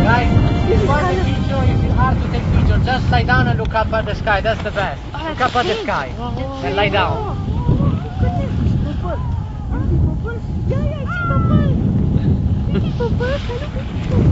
Guys, if you want a picture, if it's hard to take picture, just lie down and look up at the sky. That's the best. Look up at the sky and lie down. Oh goodness, purple. You see purple? Yeah, I see purple. You see purple? Can you see purple?